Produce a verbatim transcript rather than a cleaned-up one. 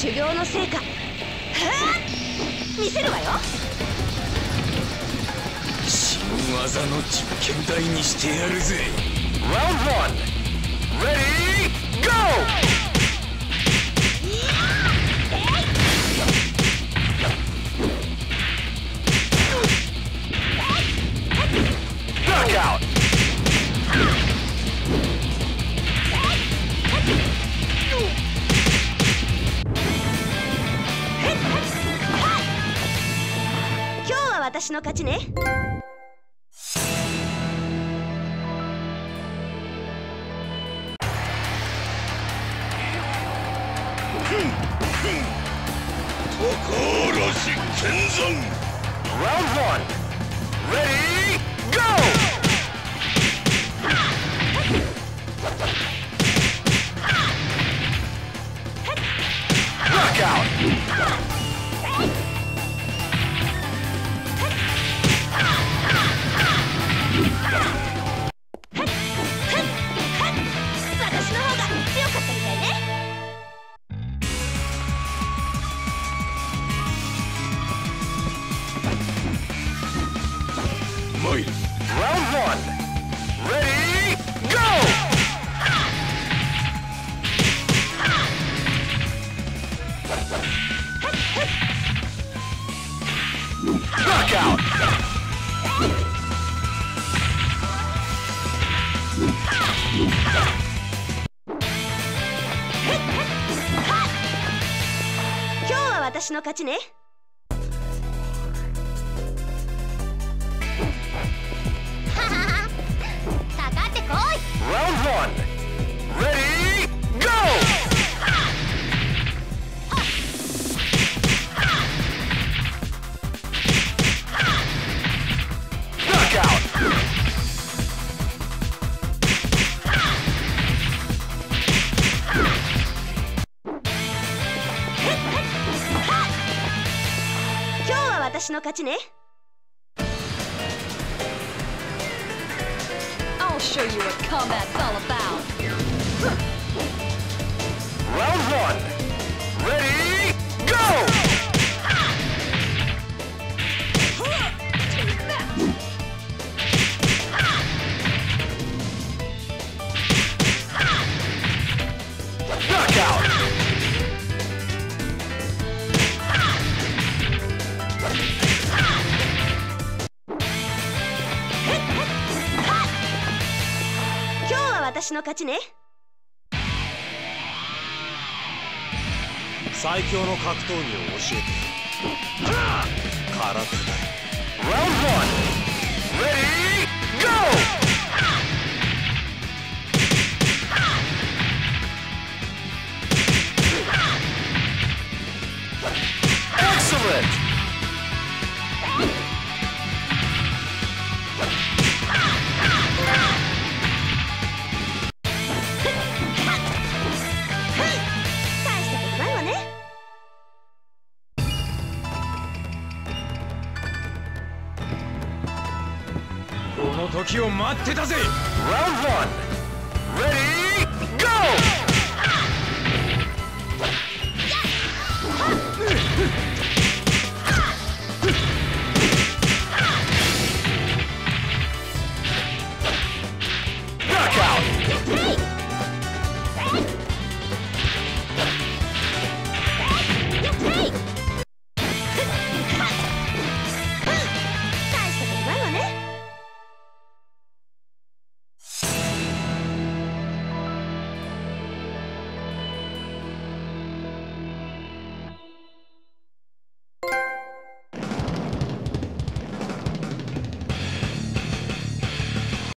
修行の成果、はあ、見せるわよ。 新技の実験台にしてやるぜ。ラウンドワン、レディー、ゴー。Knockout! 今日は私の勝ちね。 Taka-Arashi Kenzan! Round one! Ready, go! Knockout! Round one, ready, go! Knockout! Now は私の勝ちね。 Round one, ready, go! Knockout! Now は私の勝ちね。 I'll show you what combat's all about. Round one, ready, go! Knockout! Now は私の勝ちね。 最強の格闘技を教えて。空手だ。 Round one, ready, go! Excellent! Round one, ready, go!